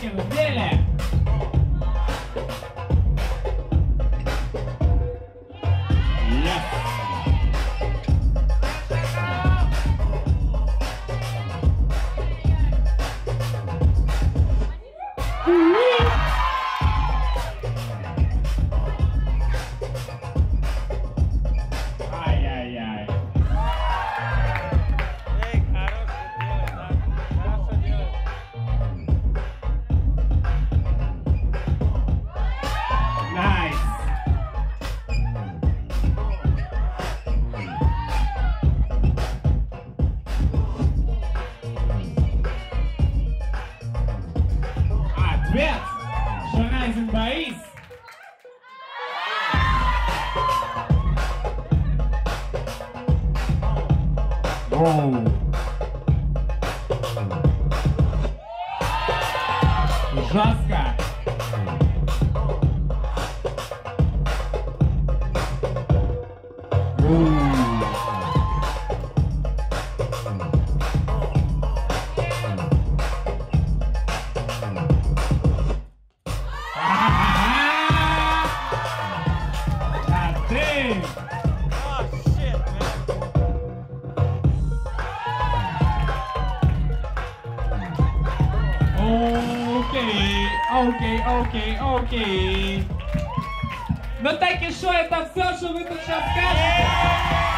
Kraken в деле. Ай-яй-яй. Найс. Ответ. Шерайзин Борис. Жестко. Окей. Ну так и что, это все, что вы тут сейчас скажете?